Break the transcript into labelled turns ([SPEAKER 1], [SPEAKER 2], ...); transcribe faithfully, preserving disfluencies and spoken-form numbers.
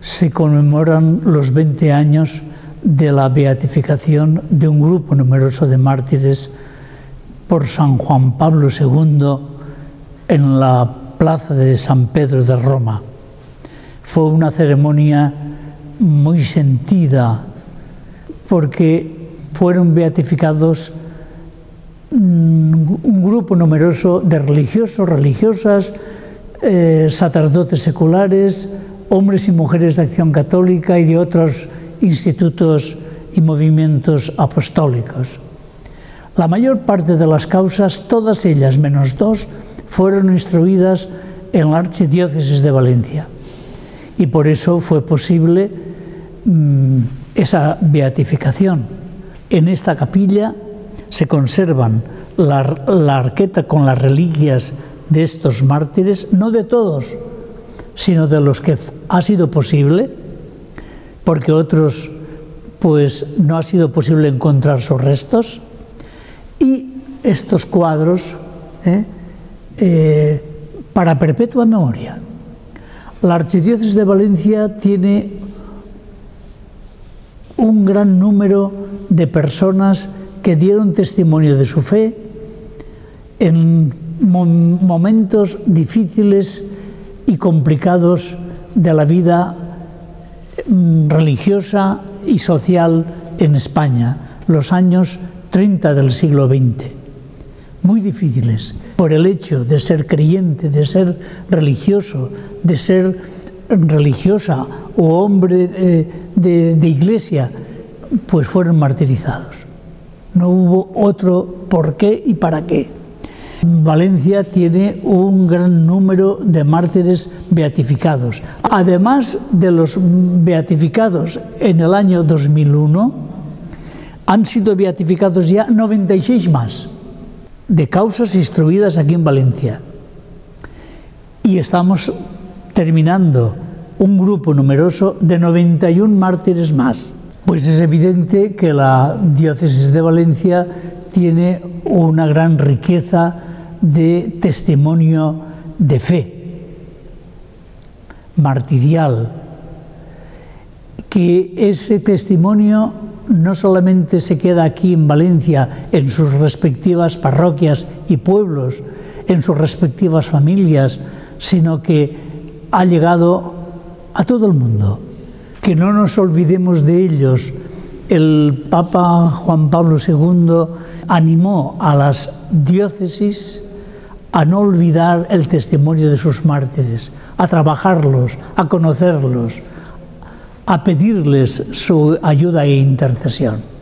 [SPEAKER 1] se conmemoran los veinte años de la beatificación de un grupo numeroso de mártires por San Juan Pablo segundo en la plaza de San Pedro de Roma. Fue una ceremonia muy sentida porque fueron beatificados un grupo numeroso de religiosos, religiosas, eh, sacerdotes seculares, hombres y mujeres de Acción Católica y de otros institutos y movimientos apostólicos. La mayor parte de las causas, todas ellas menos dos, fueron instruidas en la Archidiócesis de Valencia y por eso fue posible mmm, esa beatificación. En esta capilla se conservan la, la arqueta con las reliquias de estos mártires, no de todos, sino de los que ha sido posible, porque otros pues no ha sido posible encontrar sus restos, y estos cuadros ¿eh? Eh, para perpetua memoria. La Archidiócesis de Valencia tiene un gran número de personas que dieron testimonio de su fe en momentos difíciles y complicados de la vida religiosa y social en España, los años treinta del siglo veinte. Muy difíciles, por el hecho de ser creyente, de ser religioso, de ser religiosa o hombre eh, de, de iglesia, pues fueron martirizados. No hubo otro por qué y para qué. Valencia tiene un gran número de mártires beatificados. Además de los beatificados en el año dos mil uno, han sido beatificados ya noventa y seis más de causas instruidas aquí en Valencia. Y estamos terminando un grupo numeroso de noventa y un mártires más. Pues es evidente que la Diócesis de Valencia tiene una gran riqueza de testimonio de fe martirial, que ese testimonio no solamente se queda aquí en Valencia, en sus respectivas parroquias y pueblos, en sus respectivas familias, sino que ha llegado a todo el mundo. Que no nos olvidemos de ellos. El Papa Juan Pablo segundo animó a las diócesis a no olvidar el testimonio de sus mártires, a trabajarlos, a conocerlos, a pedirles su ayuda e intercesión.